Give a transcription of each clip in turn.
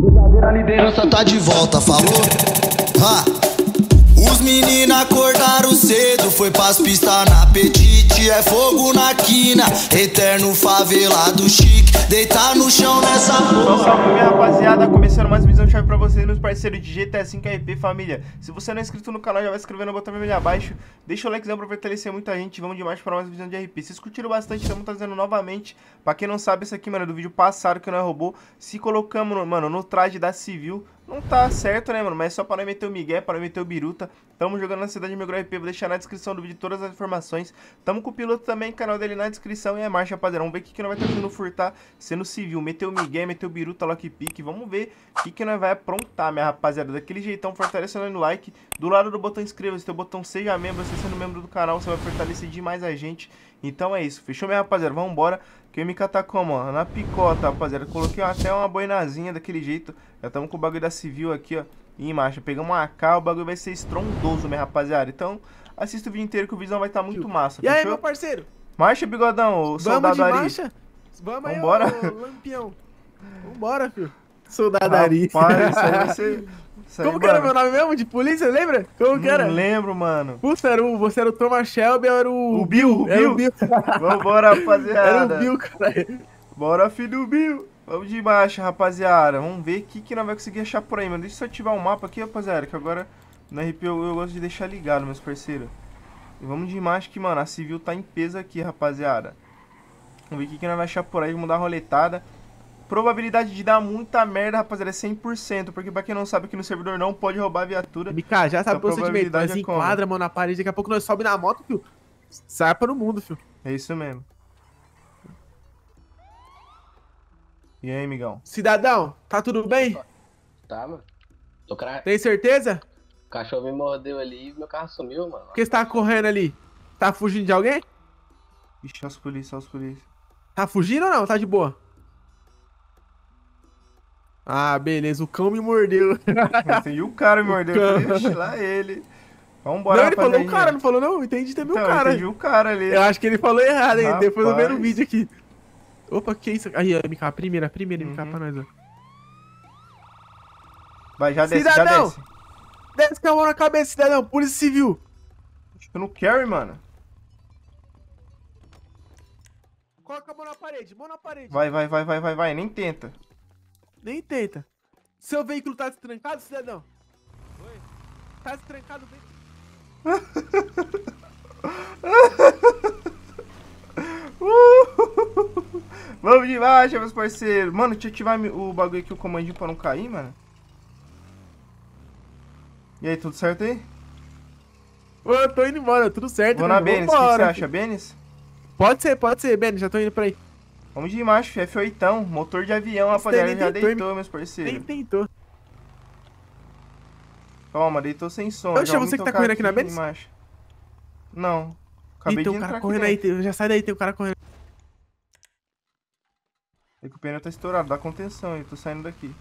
A liderança tá de volta, falou? Os meninos acordaram cedo, foi pras pistas na apetite. É fogo na quina, eterno favelado chique. Deitar no chão nessa porra. Salve minha rapaziada, começando mais visão chave pra vocês, meus parceiros de GTA V RP família. Se você não é inscrito no canal, já vai se inscrever no botão vermelho abaixo. Deixa o likezão pra fortalecer muita gente. Vamos demais para mais visão de RP. Vocês curtiram bastante, estamos trazendo novamente. Pra quem não sabe, isso aqui, mano, é do vídeo passado que não é robô. Se colocamos, mano, no traje da civil. Não tá certo, né, mano? Mas é só para não meter o migué, para não meter o biruta. Tamo jogando na cidade de Migro RP. Vou deixar na descrição do vídeo todas as informações. Tamo com o piloto também, canal dele na descrição. E é marcha, rapaziada. Vamos ver o que nós vai estar tentando furtar sendo civil. Meter o migué, meter o biruta, lockpick. Vamos ver o que nós vai aprontar, minha rapaziada. Daquele jeitão, fortalecendo no like. Do lado do botão inscreva-se, tem o botão seja membro. Você sendo membro do canal, você vai fortalecer demais a gente. Então é isso. Fechou, minha rapaziada? Vamos embora. Que o MK tá como, ó? Na picota, rapaziada. Coloquei até uma boinazinha daquele jeito. Já estamos com o bagulho da civil aqui, ó. E marcha, pegamos uma AK, o bagulho vai ser estrondoso, minha rapaziada. Então, assista o vídeo inteiro que o visão vai estar muito massa. E aí, meu parceiro? Marcha, bigodão, o soldado Ari. Marcha? Vamos aí, vambora. Ô, lampião. Vambora, filho. Soldado Ari. Rapaz, isso aí vai ser... Como que era meu nome mesmo? De polícia, lembra? Como que era? Não lembro, mano. Puta, você era o Thomas Shelby, eu era o... O Bill, Era o Bill. Vambora, rapaziada. Era o Bill, cara. Bora, filho do Bill. Vamos de marcha, rapaziada. Vamos ver o que nós vai conseguir achar por aí, mano. Deixa eu ativar o mapa aqui, rapaziada, que agora no RP eu gosto de deixar ligado, meus parceiros. E vamos de marcha que, mano, a civil tá em peso aqui, rapaziada. Vamos ver o que nós vai achar por aí. Vamos dar uma roletada. Probabilidade de dar muita merda, rapaziada, é 100%. Porque pra quem não sabe, aqui no servidor não pode roubar a viatura. MK, já sabe o procedimento. Nós enquadra, mano, na parede. Daqui a pouco nós sobe na moto, filho. Sai para o mundo, filho. É isso mesmo. E aí, amigão? Cidadão, tá tudo bem? Tá, mano. Tem certeza? O cachorro me mordeu ali e meu carro sumiu, mano. Por que você tá correndo ali? Tá fugindo de alguém? Ixi, olha os polícia, olha os polícia. Tá fugindo ou não? Tá de boa? Ah, beleza. O cão me mordeu. Entendi, o cara me mordeu. Eu falei, ixi, lá ele. Vambora, não, ele falou o cara, não falou não? Entendi também então, o cara. Entendi o cara ali. Eu acho que ele falou errado, hein? Rapaz. Depois eu ver no vídeo aqui. Opa, que isso? Aí, MK, primeira MK pra nós, ó. Vai, já desce, cidadão, já desce. Desce com a mão na cabeça, cidadão. Polícia Civil. Eu não quero, mano. Coloca a mão na parede, mão na parede. Vai. Nem tenta. Nem tenta. Seu veículo tá destrancado, cidadão? Oi? Tá destrancado bem. Vamos de marcha, meus parceiros. Mano, deixa eu ativar o bagulho aqui, o comandinho pra não cair, mano. E aí, tudo certo aí? Ô, eu tô indo embora, tudo certo. Vou na Benes, o que você acha, Benes? Pode ser, Benes, já tô indo pra aí. Vamos de marcha, F8, motor de avião, rapaziada, já deitou, meus parceiros. Nem tentou. Calma, deitou sem som. Oxe, você que tá correndo aqui na Benes? Não. Acabei de tem um cara correndo aí, já sai daí, tem um cara correndo. É que o pneu tá estourado, dá contenção aí, tô saindo daqui.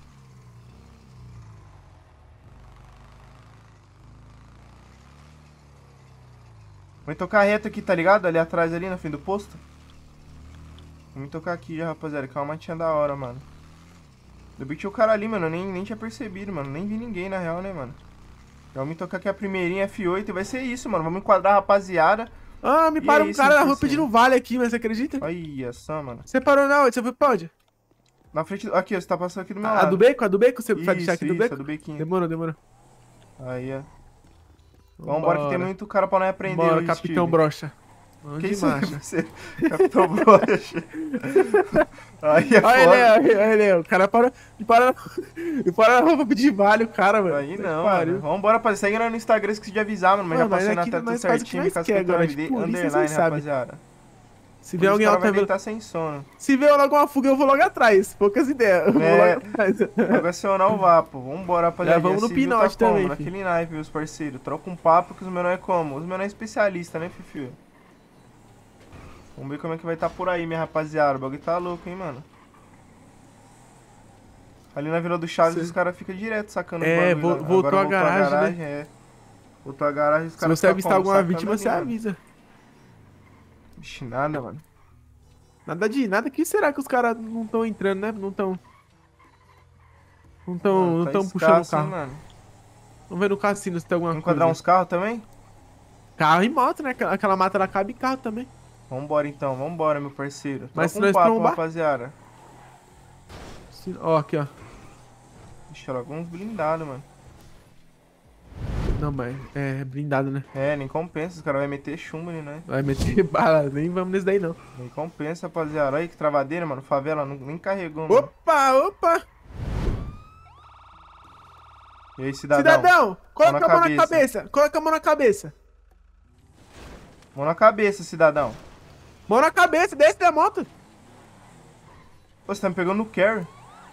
Vamos tocar reto aqui, tá ligado? Ali atrás, ali, no fim do posto. Vamos tocar aqui já, rapaziada, que é uma matinha da hora, mano. Eu vi que tinha o cara ali, mano, eu nem tinha percebido, mano. Nem vi ninguém, na real, né, mano. Já vamos tocar aqui a primeirinha F8 e vai ser isso, mano. Vamos enquadrar a rapaziada. Ah, me para um cara na rua pedindo vale aqui, mas você acredita? Olha só, mano. Você parou na onde? Você foi pra onde? Na frente, aqui, ó, você tá passando aqui do meu lado. A do beco? A do beco? Você vai deixar aqui do beco? A do bequinho. Demorou. Aí, ó. Vambora que tem muito cara pra nós aprender. Bora, Capitão Brocha. Que isso, marcha? Capitão Brocha. Aí é foda. Olha ele, o cara para na rua pra pedir vale, o cara, mano. Aí não, mano. Vambora, rapaziada. Segue lá no Instagram, esqueci de avisar, mano. Mas já passei na tela tudo certinho. Caso que underline, rapaziada. Se vê alguém vai tá sem sono. Se vê alguma fuga, eu vou logo atrás. Poucas ideias. Eu vou logo atrás. Vai acionar o vapo. Vambora, rapaziada. Vamos no pinote também. Naquele naipe, meus parceiros. Troca um papo que os menores é como? Os menores é especialista, né, Fifi? Vamos ver como é que vai estar por aí, minha rapaziada. O bagulho tá louco, hein, mano. Ali na Vila do Chaves, os caras ficam direto sacando o bagulho. Voltou a garagem, né? Voltou a garagem, os caras. Se você avistar alguma vítima, você avisa. Vixe, nada, mano. Nada. Que será que os caras não estão entrando, né? Não estão. Não tão Tá puxando o escasso, hein, carro. mano. Vamos ver no cassino se tem alguma Vamos coisa. enquadrar uns carros também? Carro e moto, né? Aquela mata ela cabe em carro também. Vambora então, vambora, meu parceiro. Mas Troca se um nós papo, trombar- rapaziada. Ó, aqui, ó. Deixa logo uns blindados, mano. Não, mas é blindado, né? É, nem compensa, os caras vão meter chumbo ali, né? Vai meter bala, nem vamos nesse daí não. Nem compensa, rapaziada. Olha aí que travadeira, mano. Favela nem carregou, mano. Opa, opa! E aí, cidadão? Cidadão, coloca Mão na a mão na cabeça. cabeça. Coloca a mão na cabeça. Mão na cabeça, cidadão. Mão na cabeça, desce da moto. Pô, você tá me pegando no carry.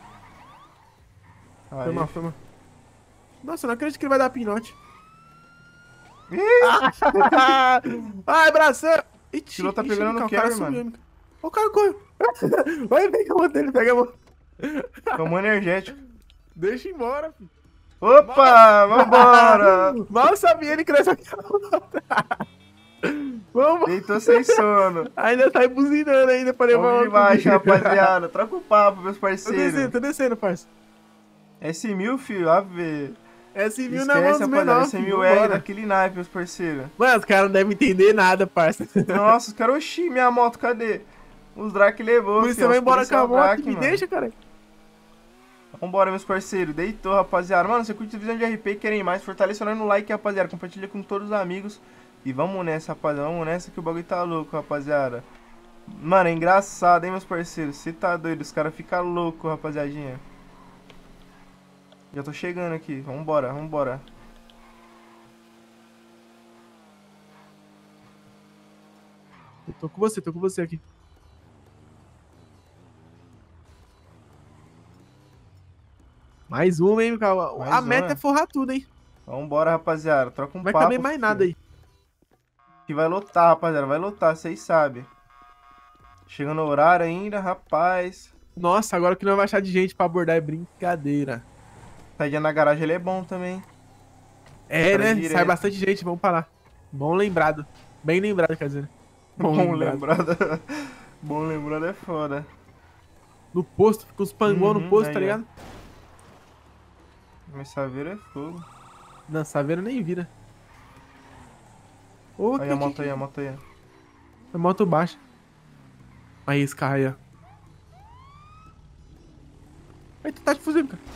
Aí. Foi mal, foi mal. Nossa, eu não acredito que ele vai dar pinote. Ih, Ai, bração! Ixi, piloto tá ixi, pegando no o cara carry, sumiu, mano. MK. Ó, o cara correu. Vai, pega a mão dele, pega a mão. tomou energético. Deixa embora, filho. Opa, vambora. Mal sabia ele que nessa Vamos. Deitou sem sono. Ainda tá buzinando ainda pra levar Vamos de baixo, rapaziada. Troca o papo, meus parceiros. Tô descendo, parça. S1000, filho, a ver. É civil na mão Esquece, dos rapaziada. menores. S1000R daquele naipe, meus parceiros. Mano, os caras não devem entender nada, parça. Nossa, os caras, oxi, minha moto, cadê? Os Drake levou, Por isso filho, você vai os embora com a policial moto Drake, e me mano. deixa, cara. Vambora, meus parceiros. Deitou, rapaziada. Mano, você curte a visão de RP e querem mais? Fortalece no like, rapaziada. Compartilha com todos os amigos. E vamos nessa, rapaziada. Vamos nessa que o bagulho tá louco, rapaziada. Mano, é engraçado, hein, meus parceiros. Você tá doido, os caras ficam loucos, rapaziadinha. Já tô chegando aqui. Vambora, vambora. Eu tô com você aqui. Mais uma, hein, cara. Mais A meta uma. é forrar tudo, hein. Vambora, rapaziada. Troca um Vai papo. caber mais nada aí. Que vai lotar, rapaziada. Vai lotar, vocês sabem. Chegando o horário ainda, rapaz. Nossa, agora o que nós vamos achar de gente pra abordar é brincadeira. Saída na garagem, ele é bom também. É, Cara, né? direto. Sai bastante gente, vamos parar. Bom lembrado. Bem lembrado, quer dizer. Bom lembrado. Bom lembrado é foda. No posto, fica os pangol no posto, aí, tá ó. ligado? Mas saveiro é fogo. Não, saveiro nem vira. Ô, Aí a moto aí, a moto aí. A moto baixa. Aí esse carro aí, ó. Aí tu tá de fuzil, cara.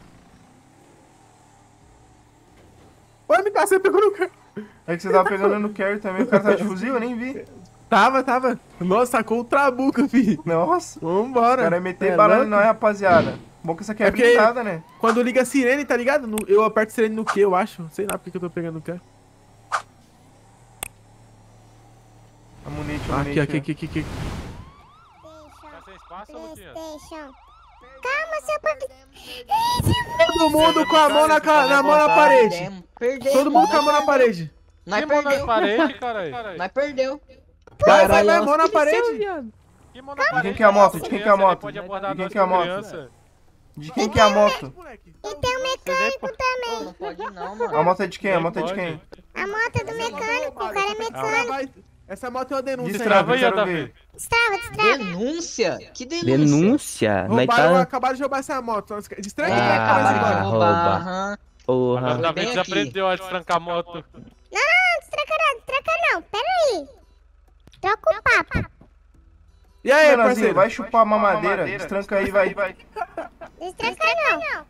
Oi, MK, você pegou no carro. É que você tava pegando no carry também, o cara tava de fuzil, eu nem vi. Tava. Nossa, sacou o trabuco, fi. Nossa, o Vambora. cara ia meter É bala em louco? nós, rapaziada. Bom que essa aqui é É porque- blindada, né? Quando liga a sirene, tá ligado? Eu aperto sirene no Q, eu acho. Sei lá porque que eu tô pegando no Q. A munite, Aqui. Tá sem espaço, Luquinha? PlayStation. Calma, seu papi. Todo mundo com a mão na mão na parede. Perdeu. Todo mundo com a mão na parede. Nós Que mão na perdeu. parede, caralho? Nós perdeu. Vai, Caralho, mão na que parede. viado. Que mão na parede? quem que é a moto? De quem que é a moto? Pode abordar De quem nós que é a como moto? criança. De quem que é a moto? E tem um mecânico também. Pô, não pode não, A mano. moto é de quem? A Nem moto é de pode. quem? A moto é do mecânico, o cara é mecânico. Essa moto é uma denúncia. Destrava, aí, quero Davi. ver. Destrava. Denúncia? Que denúncia? Denúncia? Mas Roubaram, tá. acabaram de roubar essa moto. Destranca É, e vai Ah, mais acabaram de embora. roubar. rouba. aham. Porra. Agora o Davi bem aqui. desaprendeu a destrancar a moto. Destraca não, pera aí. Troca o papo. E aí, Renanzinho, parceiro? vai chupar a mamadeira, destranca aí, vai. Destraca não.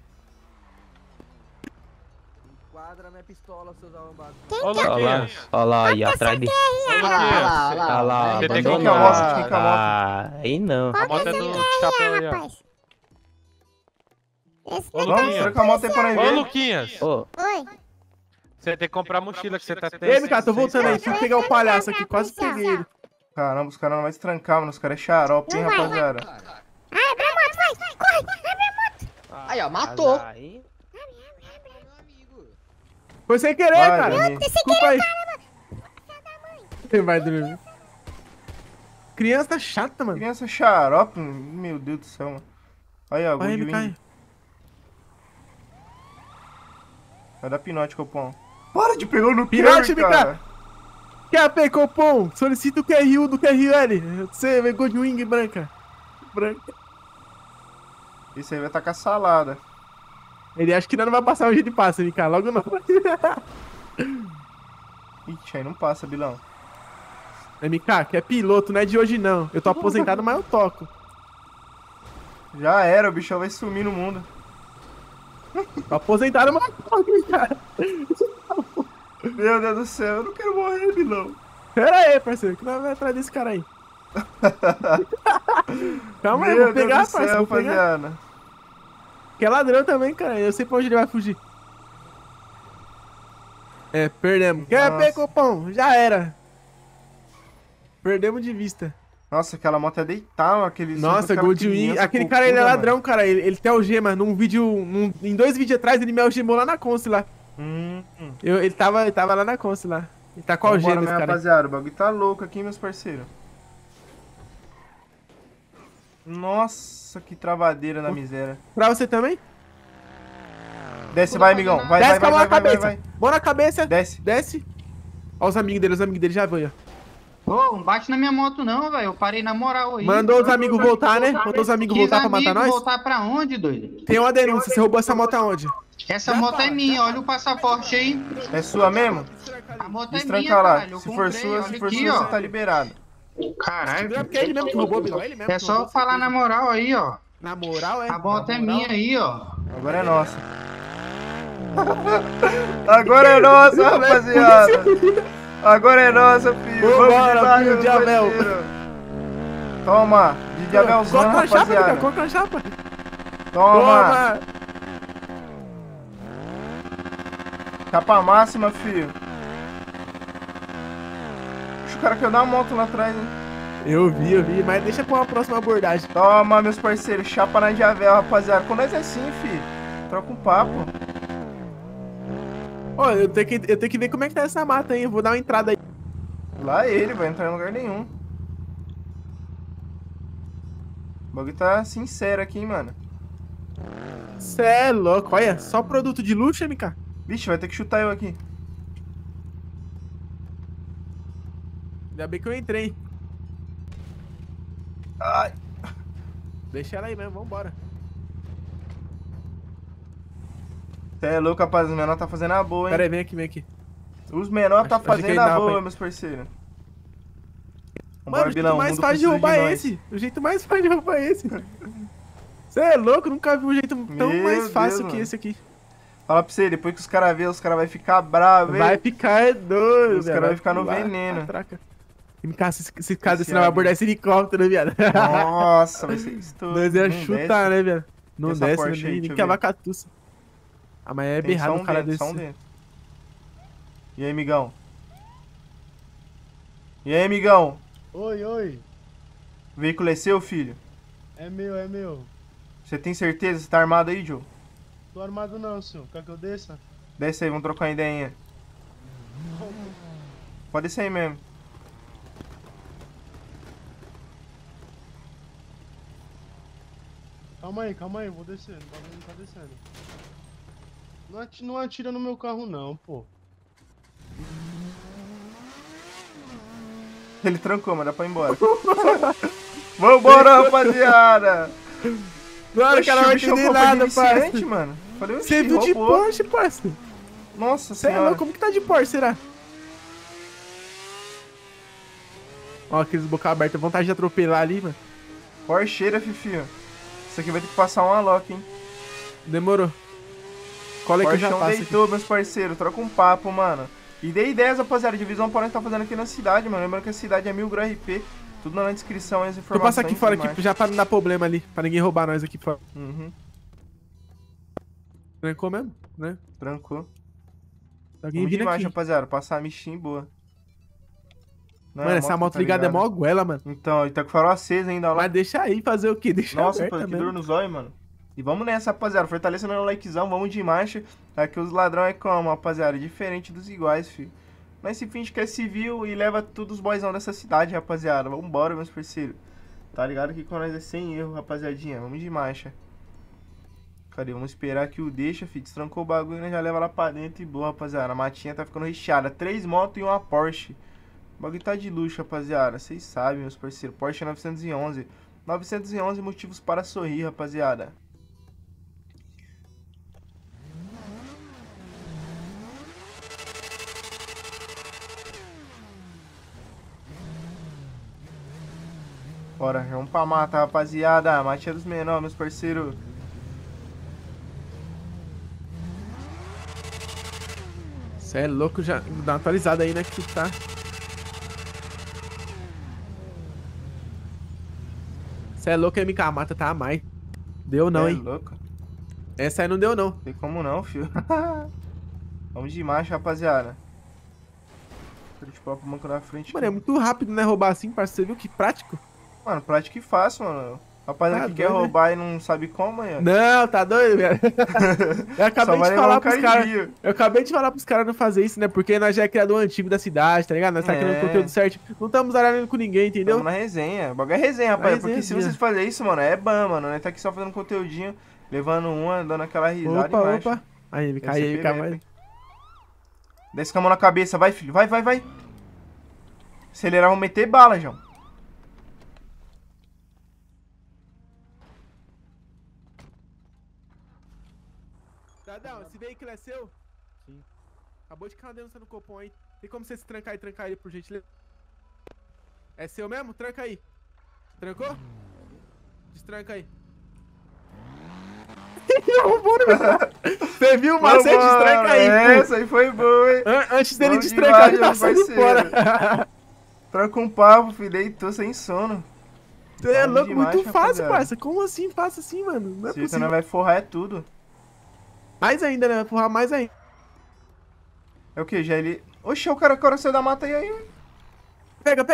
Quadra minha pistola, seus arrombados. Ô, Olha lá, Luquinhas. olha lá, aí atrás de. Olha lá, Olha lá, Você tem que abandonado. comprar. Quem que é a moto? Ah, aí não. A moto é do chapéu aí, ó. Rapaz. Esse Ô, daqui. Vamos, Luquinhas. tranca a moto aí pra nós Ô, ver. Luquinhas. Ô, Oi. Você tem que comprar a mochila que você tá Ei, MK, tô voltando aí. Fui pegar o palhaço aqui, quase peguei ele. Caramba, os caras não vão estrancar, mano. Os caras é xarope, hein, Não vai. rapaziada. Ah, abre a moto, vai. Corre, abre a moto. Aí, ó, matou. aí. Foi sem querer, Vai, cara. Dani. Desculpa aí. Você vai dormir. Criança chata, mano. Criança xarope, meu Deus do céu, mano. Aí, ó, Vai, Goldwing. MK. Vai dar pinote, Copom. Para de pegar no Pinote, carry, cara. QAP, Copom, solicita o QRU do QRL. Você vem Goldwing branca. Branca. Esse aí vai tacar salada. Ele acha que não vai passar hoje de passa, MK. Logo não. Ixi, aí não passa, Bilão. MK, que é piloto, não é de hoje não. Eu tô aposentado, mas eu toco. Já era, o bichão vai sumir no mundo. Tô aposentado, mas eu toco, MK. Meu Deus do céu, eu não quero morrer, Bilão. Pera aí, parceiro, que nós vamos atrás desse cara aí. Calma aí, Meu vou pegar, Deus do parceiro, céu, vou pegar. rapaziada. Que é ladrão também, cara. Eu sei pra onde ele vai fugir. É, perdemos. Quer Nossa. ver, copão? Já era. Perdemos de vista. Nossa, aquela moto é deitar, mano. Aquele Nossa, Goldwing. Aquele cara, ele é ladrão, cara. Ele tem algema. Num vídeo. Em 2 vídeos atrás, ele me algemou lá na Conce lá. Ele tava lá na Conce lá. Ele tá com algema, esse cara. Rapaziada, o bagulho tá louco aqui, meus parceiros. Nossa, que travadeira na miséria. Pra você também? Desce, vai, amigão. Vai, Desce vai, com a mão vai, na vai, cabeça. vai. Mão na cabeça. Desce. Desce. Ó os amigos dele já vão, ó. Ô, não bate na minha moto não, velho. Eu parei na moral aí. Mandou os amigos voltar, né? Mandou os amigos voltar pra matar nós? Voltar pra onde, doido? Tem uma denúncia, você roubou essa moto aonde? Essa moto é minha, olha o passaporte aí. É sua mesmo? A moto é minha, Destranca lá. caralho. Eu Se for comprei, sua, olha se for aqui, sua, ó. você tá liberado. Caralho. É porque é ele mesmo que roubou, Bilão. É ele mesmo É que só roubou, falar certeza. na moral aí, ó. Na moral, é? A moto Na é moral. minha aí, ó. Agora é nossa. Agora é nossa, rapaziada. Agora é nossa, filho. Vambora, lá, filho meu de Abel. parceiro. Toma, de Abelzão, Corta a chapa, cara, rapaziada. corta a chapa. Toma. Capa máxima, filho. Puxa, o cara quer dar uma moto lá atrás, hein? Eu vi, mas deixa pra uma próxima abordagem. Toma, meus parceiros, chapa na Javel, rapaziada. Quando nós é assim, filho, troca um papo. Ó, eu tenho que ver como é que tá essa mata aí. Eu vou dar uma entrada aí. Lá ele, vai entrar em lugar nenhum. O bagulho tá sincero aqui, hein, mano. Cê é louco, olha. Só produto de luxo, MK. Vixe, vai ter que chutar eu aqui. Ainda bem que eu entrei. Ai. Deixa ela aí mesmo, vambora. Cê é louco, rapaz. Os menor tá fazendo a boa, hein? Pera aí, vem aqui. Os menor tá Achei que fazendo ele a dava boa, pra ir. meus parceiros. Mano, o jeito mais fácil de roubar é esse. O jeito mais fácil de roubar é esse. Você é louco, nunca vi um jeito tão Meu mais fácil Deus, que mano. esse aqui. Fala pra você, depois que os caras vê, os caras vão ficar bravos, hein? Vai ficar doido, Os velho. caras vão ficar no pular, veneno. catraca. MK, se caso você não vai abordar esse helicóptero, viado. Nossa, vai ser estouro. Nós ia Não chutar, né, viado? Não Essa desce, Porsche aí, nem deixa eu que a ver. vacatuça. Ah, mas é Tem berrado só um cara dentro, desse. só dentro. E aí, amigão? E aí, amigão? Oi. O veículo é seu, filho? É meu. Você tem certeza? Você tá armado aí, Joe? Tô armado não, senhor. Quer que eu desça? Desce aí, vamos trocar uma ideinha. Pode descer aí mesmo. Calma aí, eu vou descendo. O bagulho não tá descendo. Não atira no meu carro não, pô. Ele trancou, mas dá pra ir embora. Vambora, rapaziada! Mano, o cara não vai bicho é um entender pouco nada, iniciante, parça. mano. Falei, Você oxi, viu de roubou. Porsche, parça? Nossa Você é senhora. louco, como que tá de Porsche, será? Ó, aqueles boca aberta, vontade de atropelar ali, mano. Porcheira, Fifio. Isso aqui vai ter que passar um Alok, hein? Demorou. Cola aí que eu já Porchão passo aqui. deitou, meus parceiros. Troca um papo, mano. E dei ideias, rapaziada. Divisão porém tá fazendo aqui na cidade, mano. Lembrando que a cidade é 1000 grau RP. Tudo na descrição, as Tô informações. passando aqui fora, e tudo aqui, já pra não dar problema ali. Pra ninguém roubar nós aqui fora. mais. Uhum. Trancou mesmo, né? Trancou. Alguém Vamos vindo demais, aqui. rapaziada. Passar a michinha boa. Não, Mano, a essa moto tá ligada é ligada. mó goela, mano. Então, e tá com o farol aceso ainda, ó lá. Mas deixa aí fazer o quê? Deixa Nossa, aberta pô, que mesmo. dor no zóio, mano. E vamos nessa, rapaziada. Fortalecendo o likezão, vamos de marcha. Aqui os ladrão é como, rapaziada? Diferente dos iguais, filho. Nós se finge que é civil e leva tudo os boyzão dessa cidade, rapaziada. Vambora, meus parceiros. Tá ligado que com nós é sem erro, rapaziadinha. Vamos de marcha. Cadê? Vamos esperar que o deixa, filho. Destrancou o bagulho, né? Já leva lá pra dentro e boa, rapaziada. A matinha tá ficando recheada. 3 motos e uma Porsche. O bagulho tá de luxo, rapaziada. Vocês sabem, meus parceiros. Porsche 911. 911 motivos para sorrir, rapaziada. Bora, vamos pra mata, rapaziada. Mate é dos menores, meus parceiros. Cê é louco, já dá uma atualizada aí, né, que tá. Cê é louco, MK, a mata tá a mais. Deu não, hein. Louco. Essa aí não deu não. Tem como não, filho. Vamos de marcha, rapaziada. Tipo, o banco da frente. Mano, é muito rápido, né, roubar assim, parceiro. Você viu que prático? Mano, prático e fácil, mano. Rapaziada Tá que quer doido, roubar e não sabe como, aí, ó. Não, tá doido, velho. Eu acabei de falar pros caras. Eu acabei de falar pros caras não fazer isso, né? Porque nós já é criador antigo da cidade, tá ligado? Nós tá querendo conteúdo certo. Não estamos aralhando com ninguém, entendeu? Tamo na resenha. O bagulho é resenha, rapaz. Porque se vocês fazerem isso, mano, é ban, mano. Nós tá aqui só fazendo conteúdinho, levando uma, dando aquela risada e mais. Opa. Aí, MK, vai. Desce com a mão na cabeça, vai, filho. Vai. Acelerar, vamos meter bala, João. Dadão, esse veículo é seu? Sim. Acabou de cair uma denúncia no Copom aí. Tem como você se trancar e trancar ele por gentileza? É seu mesmo? Tranca aí. Trancou? Destranca aí. Você viu o macete? Destranca aí, essa aí foi boa, hein? Antes dele destrancar, ele tá saindo fora. Troca um papo, filho. Deitou sem sono. Você é louco, muito fácil, parça. Como assim? Fácil assim, mano? Não é possível. Você não vai forrar é tudo. Mais ainda, né? Vai forrar mais ainda. É o que? Já ele... Oxe, o cara saiu da mata aí. Pega.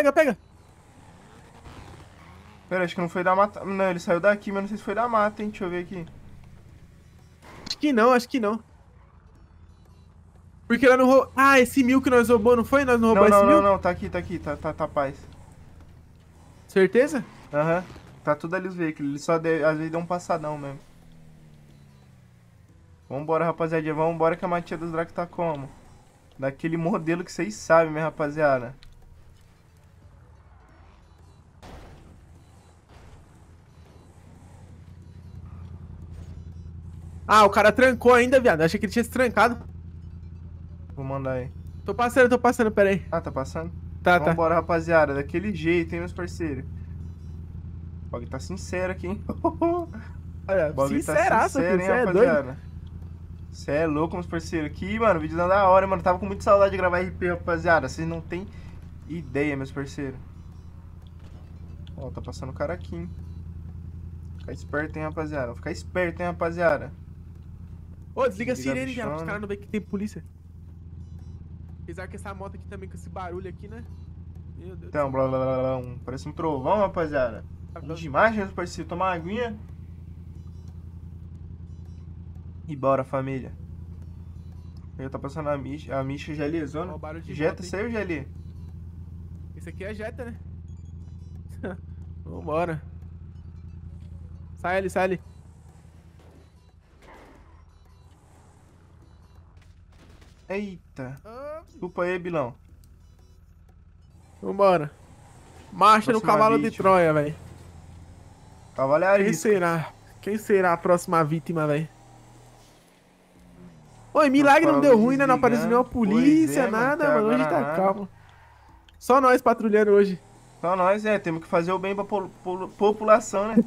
Pera, acho que não foi da mata. Não, ele saiu daqui, mas não sei se foi da mata, hein? Deixa eu ver aqui. Acho que não. Porque lá no roubou... Ah, esse 1000 que nós roubou, não foi? Nós não roubamos esse 1000? Não, tá aqui. Tá paz. Certeza? Aham. Tá tudo ali os veículos. Ele só às vezes deu um passadão mesmo. Vambora, rapaziada. Vambora que a matia dos Draco tá como? Daquele modelo que vocês sabem, minha rapaziada. Ah, o cara trancou ainda, viado. Achei que ele tinha se trancado. Vou mandar aí. Tô passando, pera aí. Ah, tá passando? Tá. Vambora, rapaziada. Daquele jeito, hein, meus parceiros. O bagulho tá sincero aqui, hein? Olha, sinceraço, tá sincero, hein, rapaziada. Cê é louco, meus parceiros. Aqui, mano, o vídeo não da hora, mano. Tava com muita saudade de gravar RP, rapaziada. Vocês não tem ideia, meus parceiros. Ó, tá passando o cara aqui, hein? Ficar esperto, hein, rapaziada. Vou ficar esperto, hein, rapaziada. Ô, desliga a sirene, cara, pros caras não verem que tem polícia. Apesar que essa moto aqui também, com esse barulho aqui, né? Meu Deus. Então, blá. Parece um trovão, rapaziada. Vamos demais, meus parceiros. Tomar uma aguinha. E bora, família. Já tá passando a Misha GL zona. Jetta, saiu GL. Esse aqui é Jetta, né? Vambora. Sai ali. Eita. Desculpa aí, Bilão. Vambora. Marcha no cavalo de Troia, velho. Cavalaria. Quem será a próxima vítima, velho? Oi, milagre não deu ruim, né? Não apareceu nenhuma polícia, nada, mano. Hoje tá calmo. Só nós patrulhando hoje. Só nós, temos que fazer o bem pra população, né?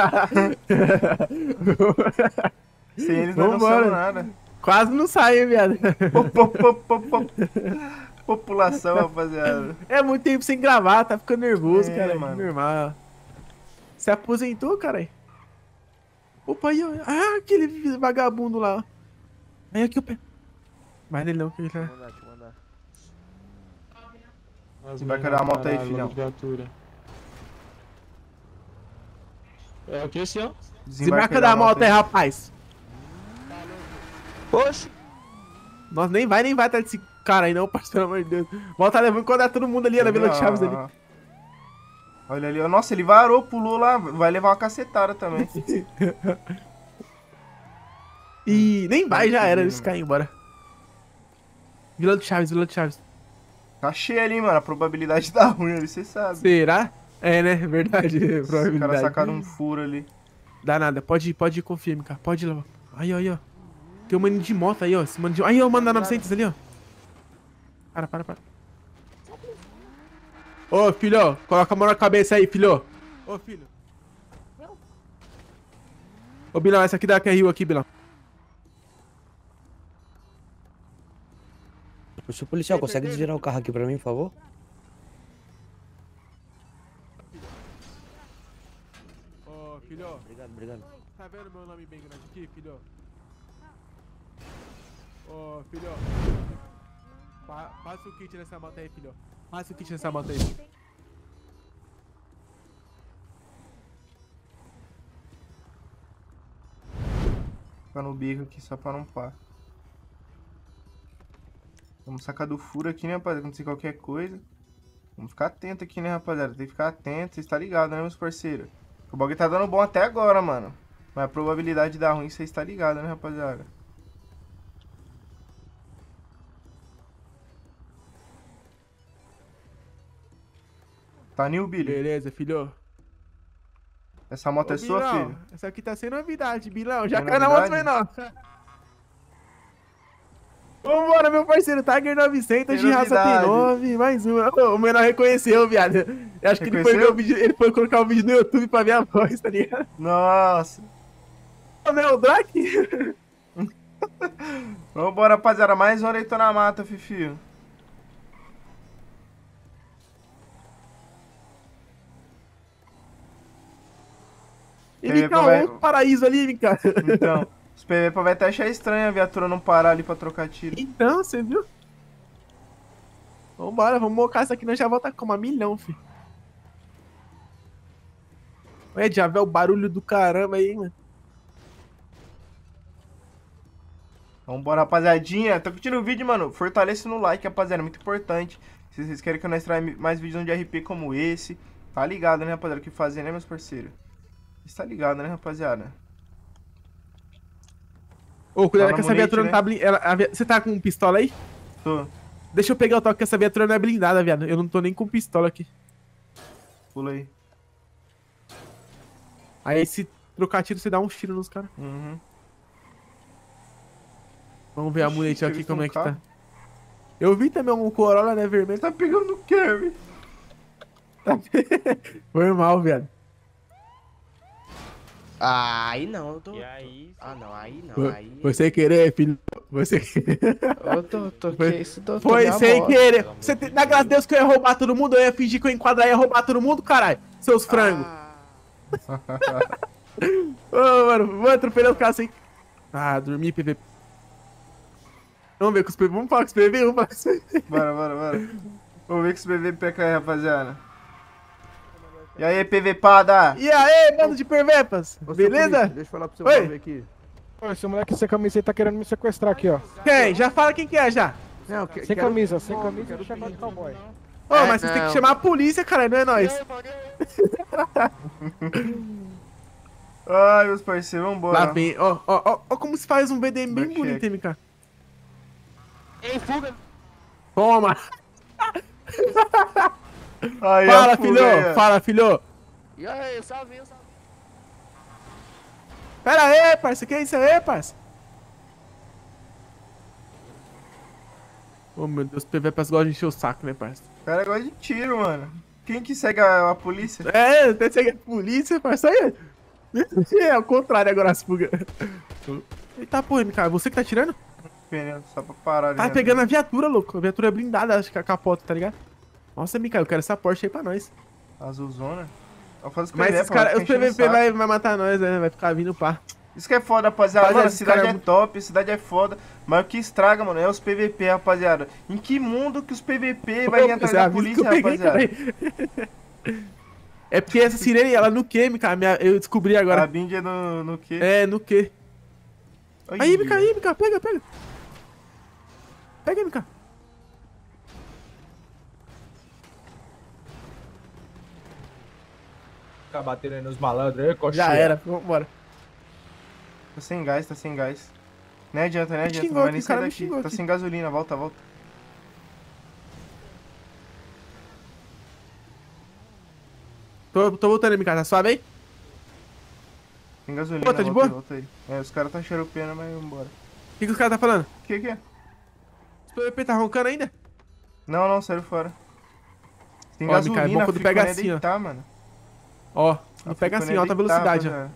Sem eles não somos nada. Quase não sai, hein, viado. População, rapaziada. É muito tempo sem gravar, tá ficando nervoso, cara. Mano. Normal. Você aposentou, cara? Opa, aí, ó. Ah, aquele vagabundo lá, ó. Aí aqui o pé. Vai nele não, que ele tá... Deixa eu mandar. Você vai querer a moto aí, filhão. É o que, senhor? Desembarca da moto aí, rapaz. Oxi. Nossa, nem vai atrás desse cara aí não, parceiro, pelo amor de Deus. Volta levando quando é todo mundo ali na Vila de Chaves ali. Olha ali, nossa, ele varou, pulou lá, vai levar uma cacetada também. E nem vai, já era, eles caem embora. Vila de Chaves. Tá cheio ali, mano, a probabilidade dá ruim ali, você sabe. Será? É, né, verdade, probabilidade. Os caras sacaram um furo ali. Dá nada, pode ir, confia, cara, pode ir lá. Aí, ó. Tem um maninho de moto aí, ó. Esse maninho de... Aí, ó, o mano da 900 ali, ó. Para. Ô, filho, coloca a mão na cabeça aí, filho. Ô, filho. Ô, Bilão, essa aqui da Rio aqui, Bilão. O senhor policial, consegue desvirar o carro aqui pra mim, por favor? Ô, filho. Obrigado, obrigado. Tá vendo meu nome bem grande aqui, filho? Ô, filho. Passa o kit nessa moto aí, filho. Passa o kit nessa moto aí. Ficar no bico aqui só pra não pá. Vamos sacar do furo aqui, né, rapaziada? Acontecer qualquer coisa. Vamos ficar atento aqui, né, rapaziada? Tem que ficar atento, vocês estão ligados, né, meus parceiros? O bagulho tá dando bom até agora, mano. Mas a probabilidade de dar ruim, vocês estão ligados, né, rapaziada? Tá new, Billy? Beleza, filho. Essa moto é sua, Bilão, filho? essa aqui tá sem novidade, Bilão. Já Sem caiu na moto novidade? menor. Vambora, meu parceiro. Tiger 900 de raça novidade. T9. Mais uma. Ô, o menor reconheceu, viado. Eu acho que ele foi, ver Reconheceu? o vídeo, ele foi colocar o vídeo no YouTube pra ver a voz, tá ligado? Nossa. Ô, né, o Drake? Vambora, rapaziada. Mais um leitor na mata, Fifio. Ele PVP calou vai- o paraíso ali, cara. Então, os PVP vai até achar estranho a viatura não parar ali pra trocar tiro. Então, você viu? Vambora, vamos mocar isso aqui, nós já volta com 1 milhão, filho. Olha, já vê o barulho do caramba aí, mano. Vambora, rapaziadinha. Tá curtindo o vídeo, mano? Fortalece no like, rapaziada. É muito importante. Se vocês querem que nós traga mais vídeos de RP como esse, tá ligado, né, rapaziada? O que fazer, né, meus parceiros? Está ligado, né, rapaziada? Ô, cuidado Fala, que essa Monete, viatura né? não tá blindada. Você tá com pistola aí? Tô. Deixa eu pegar o toque que essa viatura não é blindada, viado. Eu não tô nem com pistola aqui. Pula aí. Aí se trocar tiro, você dá um tiro nos caras. Uhum. Vamos ver a Ixi, muleta tinha aqui visto como um é que carro. tá. Eu vi também um Corolla, né, vermelho. Tá pegando no Kevin. Foi mal, viado. Ah, aí não, eu tô... E aí? Ah, não, aí não, aí... Foi sem querer, filho. Foi sem querer. Ô, doutor, Foi- que isso, doutor? Foi Minha sem moto. querer. Na graça de Deus que eu ia roubar todo mundo, eu ia fingir que eu ia enquadrar e ia roubar todo mundo, caralho. Seus frangos. Ô, mano, vou atropelar o cara assim. Ah, dormi, PVP. Vamos ver com os PVP. Vamos falar com os PVP, vamos falar com os PVP. Bora. Vamos ver que esse PVP aí, rapaziada. E aí, PVpada? E aí, bando de pervepas? Beleza? Deixa eu falar pro seu Oi. bagulho aqui. Ô, esse moleque sem camisa aí tá querendo me sequestrar aqui, ó. Quem? Já fala quem que é, já. Não, sem camisa e chamar de cowboy. Ô, mas vocês têm que chamar a polícia, cara, não é nós. Ai, meus parceiros, vambora. Lá vem, ó como se faz um BDM bem Back bonito, check. hein, MK. Em fuga! Toma! Aí, Fala, a fuga filho! aí, ó. Fala, filho! E aí, salve. Pera aí, parça, que é isso aí, parça? Oh, meu Deus, PVPs gostam de encher o saco, né, parça? O cara gosta de tiro, mano. Quem que segue a polícia? É, até segue a polícia, parça, aí. É o contrário agora, as fugas. Eita, porra, MK, você que tá tirando? Pneu, só pra parar ali. Tá né? pegando a viatura, louco. A viatura é blindada, acho que a capota, tá ligado? Nossa, MK, eu quero essa Porsche aí pra nós. Azulzona. Vou fazer os Mas PVP, esses caras, os vai ficar enchendo o PVP saco. vai matar nós, né? Vai ficar vindo pá. Isso que é foda, rapaziada. Mano, a esses cidade cara é é muito- top, a cidade é foda. Mas o que estraga, mano, é os PVP, rapaziada. Em que mundo que os PVP vai vir atrás Você da avisa que polícia, eu peguei, rapaziada? cara. É porque essa sirene, ela no Q, MK, eu descobri A agora. Bind é no quê? É, no Q. Ai, Aí, MK, pega. Pega, MK. Ficar batendo aí nos malandros aí, coxa. Já era, vambora. Tá sem gás, tá sem gás. Nem adianta, xingou não vai aqui, nem o cara sair me daqui. xingou Tá aqui. sem gasolina, volta. Tô voltando, MK, tá suave aí? Sem gasolina, Pô, tá de volta, boa? volta aí. É, os caras tá xeropendo, mas vambora. O que os caras tá falando? O que é? Os PVP tá roncando ainda? Não, saiu fora. Tem Ó, gasolina, Micael, é bom quando filho, pega quando é assim, ó. deitar, mano. Ó, não pega assim, alta velocidade, ó.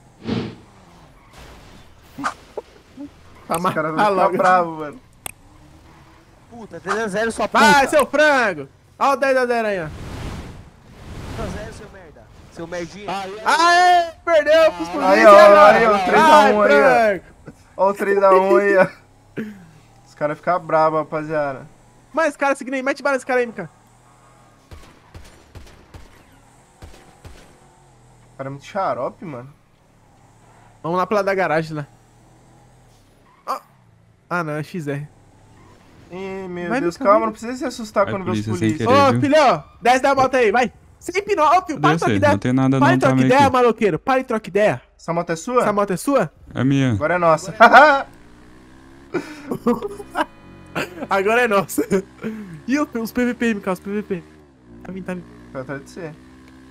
Tá Os caras vão marcado ficar logo. bravos, mano. Puta, 3x0 sua puta. Vai, seu frango! Olha o 10x0 aí, ó. 3x0, seu merda. Seu merdinha. Aê, perdeu pros polícia, Aí, ó, aí, ó, mano. 3x1 Vai, aí, ó. frango. Ó o 3x1 aí, ó. Os caras ficam bravos, rapaziada. Mas esse cara seguindo aí, mete bala nesse cara aí, MK. O cara é muito xarope, mano. Vamos lá pro lado da garagem, lá. Ó. Ah, não, é XR. Ih, meu Vai, Deus, MK, calma, vai. não precisa se assustar Vai, quando vê os polícia, sem polícia. querer. Ô, filhão, desce da moto aí, vai. Sem pinar, ó, filho, para e troca Desce, ideia. não tem nada Para não e troca também ideia, aqui. maloqueiro. Para e troca ideia. Essa moto é sua? Essa moto é sua? É minha. Agora é nossa. Agora é nossa. E os PVP, MK, os PVP. Tá vindo, tá vindo. Foi atrás de você.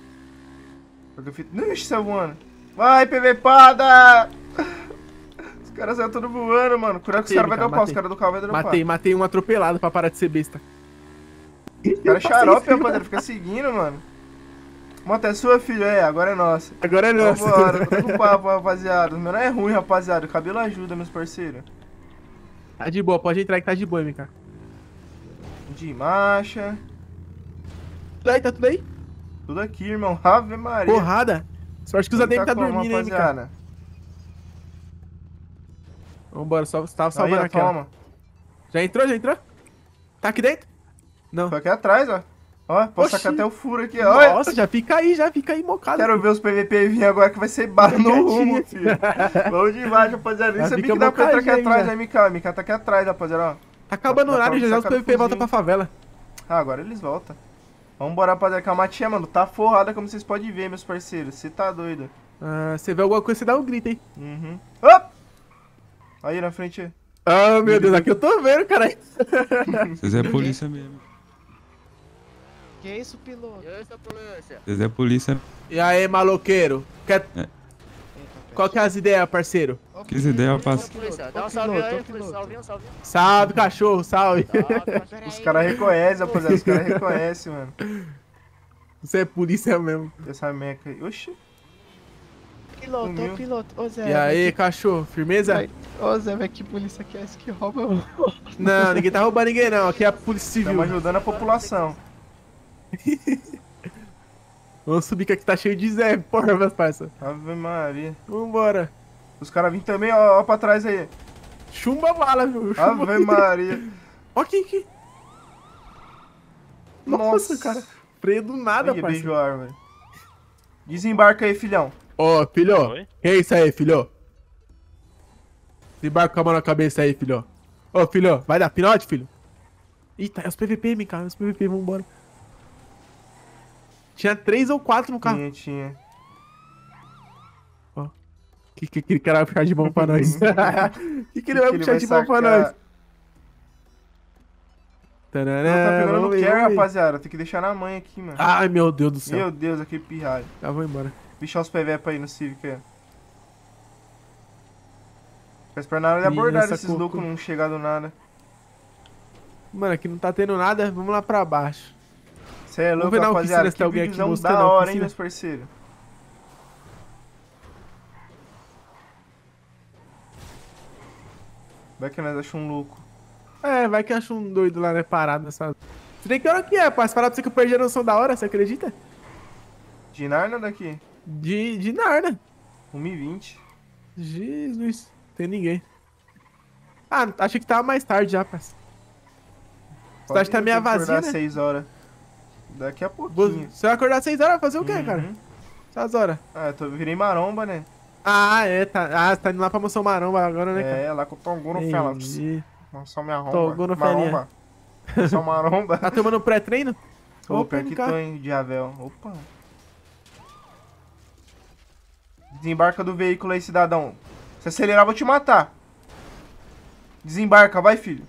Ixi, saiu voando. Vai, PVpada! Os caras saíram tudo voando, mano. Cuidado que os caras vão dropar, os caras do carro vão dropar. Matei um atropelado pra parar de ser besta. O cara é xarope, rapaziada. Fica seguindo, mano. Moto é sua, filho? É, agora é nossa. Agora é nossa. Vambora, tô com papo, rapaziada. O meu não é ruim, rapaziada. O cabelo ajuda, meus parceiros. Tá de boa, pode entrar que tá de boa, MK. De marcha. Tudo aí, tá tudo aí? Tudo aqui, irmão. Ave Maria. Porrada. Sorte que os ADM tá como, dormindo, hein, MK. rapaziada? Vambora, só tava salvando Aí, ó, aquela. toma. Já entrou, já entrou? Tá aqui dentro? Não. Foi aqui atrás, ó. Ó, posso Oxi. sacar até o furo aqui, ó. Nossa, já fica aí mocado. Quero ver os PVP vir agora que vai ser bala no rumo, filho. Vamos demais, rapaziada. Nem Já sabia fica que dá pra entrar aqui mocadinho atrás, já. né, MK? MK tá aqui atrás, rapaziada, ó. Tá acabando o Dá pra horário, já os sacar PVP no voltam fuzil. pra favela. Ah, agora eles voltam. Vambora, rapaziada, que a matinha, mano, tá forrada como vocês podem ver, meus parceiros. Você tá doido. Ah, você vê alguma coisa, você dá um grito, hein? Uhum. Op! Aí na frente. Ah, meu Deus, aqui eu tô vendo, cara. Vocês é polícia mesmo. Que isso, piloto? Vocês é polícia. E aí, maloqueiro? Quer... É. Qual que é as ideias, parceiro? Que ideia eu passo. Dá um salve aí, polícia. Salvinho. Salve, cachorro, salve. Os caras reconhecem, rapaziada. Os caras reconhecem, mano. Você é polícia mesmo. Essa meca aí. Oxi. Piloto, Sumiu. ô piloto. Ô Zé. E aí, cachorro, firmeza? Ô Zé, velho, que polícia que é esse que rouba? Não, ninguém tá roubando ninguém não, aqui é a polícia civil. Estamos ajudando a população. Vamos subir que aqui tá cheio de Zé, porra, meus parça. Ave Maria. Vambora. Os caras vêm também, ó pra trás aí. Chumba bala, viu? Chumba. Ave Maria. Ó aqui. Nossa, cara. Freio do nada, Aí, parça. beijo a árvore. Desembarca aí, filhão. Ó, filho. Que é isso aí, filho? Desembarca com a mão na cabeça aí, filho. Ô, filho, vai dar pinote, filho? Eita, é os PVP, MK, é os PVP, vambora. Tinha 3 ou 4 no carro. Tinha. Ó. Que aquele cara vai puxar de mão pra nós? que ele vai puxar de mão pra sacar? nós? Não Tarará, tá pegando no vamos ver, care, vamos ver. rapaziada. Tem que deixar na mãe aqui, mano. Ai, meu Deus do céu. Meu Deus, aquele pirralho. Já vou embora. Bichar os PVP aí no Civic aí. Fica esperando na hora de Ih, abordar essa esses cocô. loucos não chegar do nada. Mano, aqui não tá tendo nada, vamos lá pra baixo. Cê é louco, ver na rapaziada. oficina se tem Que alguém aqui vídeozão mostrando da a hora, hein, oficina. meus parceiros. Vai que nós achamos um louco. É, vai que acha um doido lá, né, parado nessa... Você nem que hora que é, parça. Falar pra você que eu perdi a noção da hora, você acredita? De Narnia daqui? De Narnia. 1h20. Jesus, tem ninguém. Ah, achei que tava mais tarde já, parça. A cidade tá meio vazia, acordar né? 6 horas. Daqui a pouquinho. Você vai acordar às 6 horas, vai fazer o quê, cara? Uhum. Essas horas. Ah, eu virei maromba, né? Ah, é, tá. Ah, você tá indo lá pra Moção Maromba agora, né, cara? É, lá com o Tongo no Félix. Entendi. Nossa, minha arromba. Tongo no maromba. Só maromba. Tá tomando pré-treino? Opa, aqui MK. tô, hein, de Ravel. Opa. Desembarca do veículo aí, cidadão. Se acelerar, eu vou te matar. Desembarca, vai, filho.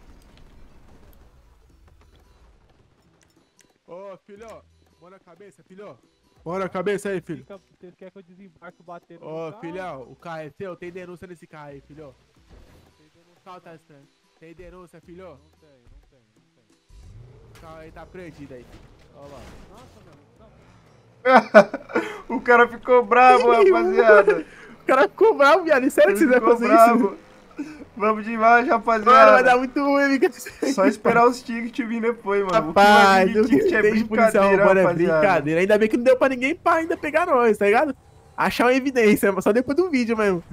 Ô, filho, mão na cabeça, filho. Mão na cabeça aí, filho. Vocês querem que eu desembarque batendo Ô, filhão, o carro é seu, tem denúncia nesse carro aí, filho. O carro tá estranho. Tem denúncia, filho? Não tem. O carro aí tá perdido aí. Olha lá. Nossa, mano. O cara ficou bravo, rapaziada. O cara ficou bravo, viado. Sério que você vai fazer isso? Vamos demais, Mano, rapaziada. vai dar muito ruim, amiga. Só esperar os tickets vir depois, mano. Rapaz, o que vai vir de ticket é brincadeira, mano, é rapaziada. brincadeira. Ainda bem que não deu pra ninguém pá, ainda pegar nós, tá ligado? Achar uma evidência, só depois do vídeo mesmo.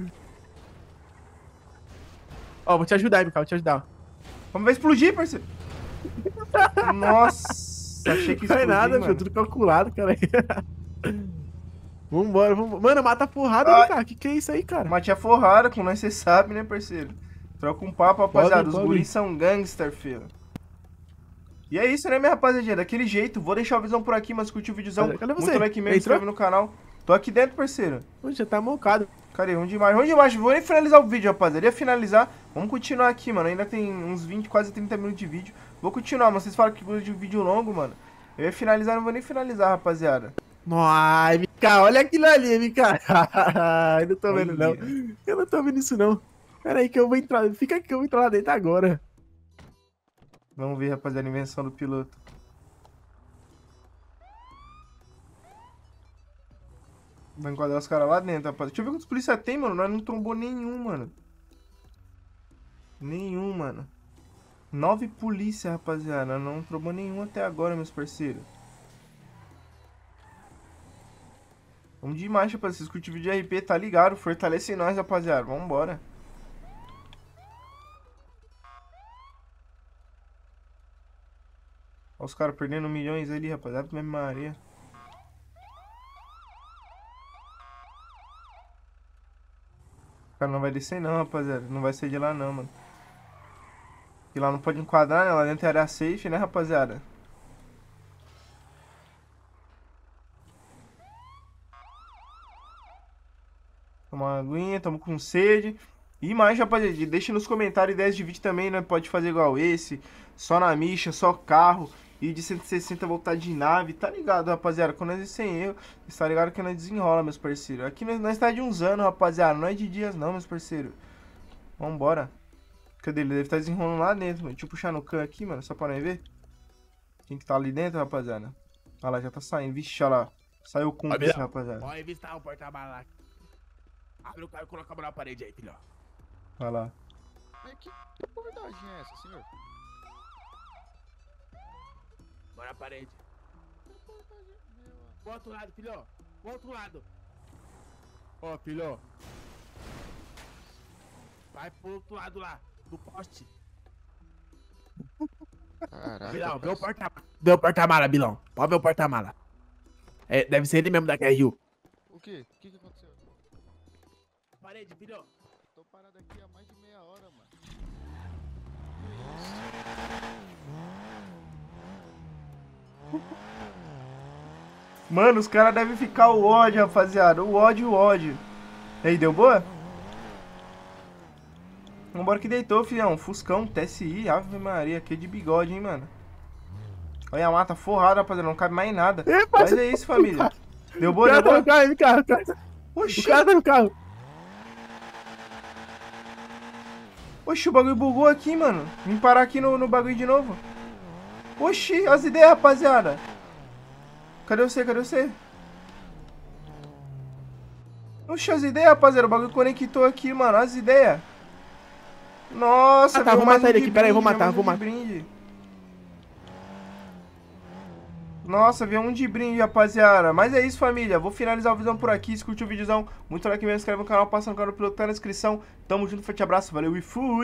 Ó, vou te ajudar aí, Mikael, vou te ajudar. Vamos ver explodir, parceiro. Nossa, achei que Não explodir, é nada, mano. filho, tudo calculado, cara. Vambora, vambora. Mano, mata a porrada, Ai. cara. Que é isso aí, cara? Mate a forrada, com nós cê sabe, né, parceiro? Troca um papo, rapaziada. Os Pode. guris são gangster, filho. E é isso, né, minha rapaziada? Daquele jeito. Vou deixar o visão por aqui, mas curtiu o videozão. Cadê você? Muito like mesmo, se Entrou? inscreve no canal. Tô aqui dentro, parceiro. Onde já tá mocado. Cadê? Vamos demais. Vamos demais. Vou nem finalizar o vídeo, rapaziada. Ia finalizar. Vamos continuar aqui, mano. Ainda tem uns 20, quase 30 minutos de vídeo. Vou continuar, mas vocês falam que gosta de vídeo longo, mano. Eu ia finalizar, não vou nem finalizar, rapaziada. Ai, Mika, olha aquilo ali, Mika. Eu não tô vendo, não. Olha. Eu não tô vendo isso, não. Pera aí que eu vou entrar. Fica aqui que eu vou entrar lá dentro agora. Vamos ver, rapaziada, a invenção do piloto. Vai enquadrar os caras lá dentro, rapaziada. Deixa eu ver quantos polícia tem, mano. Nós não trombou nenhum, mano. Nenhum, mano. 9 polícia, rapaziada. Não trombou nenhum até agora, meus parceiros. Vamos demais, rapaziada. Vocês curtem o vídeo de RP, tá ligado? Fortalece nós, rapaziada. Vambora. Olha os caras perdendo milhões ali, rapaziada. Mesmo Maria. O cara não vai descer não, rapaziada. Não vai sair de lá não, mano. E lá não pode enquadrar, né? Lá dentro é área safe, né, rapaziada? Toma uma aguinha, tamo com sede. E mais, rapaziada, deixa nos comentários ideias de vídeo também, né? Pode fazer igual esse. Só na micha, só carro. E de 160 voltar de nave. Tá ligado, rapaziada? Quando nós sem erro, está ligado que nós desenrola, meus parceiros. Aqui nós tá de uns anos, rapaziada. Não é de dias não, meus parceiros. Vambora. Cadê ele? Deve estar desenrolando lá dentro, mano. Deixa eu puxar no can aqui, mano. Só pra nós ver. Quem que tá ali dentro, rapaziada? Olha lá, já tá saindo. Vixe, olha lá. Saiu com isso, rapaziada. Pode revistar o porta-mala. Abre o carro e coloca a mão na parede aí, filho. Olha lá. Mas que abordagem é essa, senhor? Bora na parede. Pro outro lado, filho. Pro outro lado. Ó, filho. Vai pro outro lado lá, do poste. Caraca. Bilão, vê o porta-mala, Bilão. Pode ver o porta-mala. É, deve ser ele mesmo da QRU. O quê? O que aconteceu? Parede, filho. Tô parado aqui há mais de meia hora, mano. Mano, os caras devem ficar o ódio, rapaziada. O ódio. E aí, deu boa? Vambora que deitou, filhão. Fuscão, TSI, Ave Maria. Que de bigode, hein, mano. Olha a mata forrada, rapaziada. Não cabe mais nada. Mas é isso, família. Deu boa, deu boa? O cara tá no carro, Oxi. O cara tá no carro. Oxi, o bagulho bugou aqui, mano. Vim parar aqui no bagulho de novo. Oxi, as ideias, rapaziada. Cadê você? Oxi, as ideias, rapaziada. O bagulho conectou aqui, mano. As ideias. Nossa, Tá, veio vou mais matar um ele de aqui. Pera aí, vou brinde, matar, veio mais um de brinde. Nossa, veio um de brinde, rapaziada. Mas é isso, família. Vou finalizar o vídeo por aqui. Se curtiu o videozão, muito like mesmo. Se inscreve no canal, passa no canal do piloto, tá na descrição. Tamo junto, forte abraço. Valeu e fui.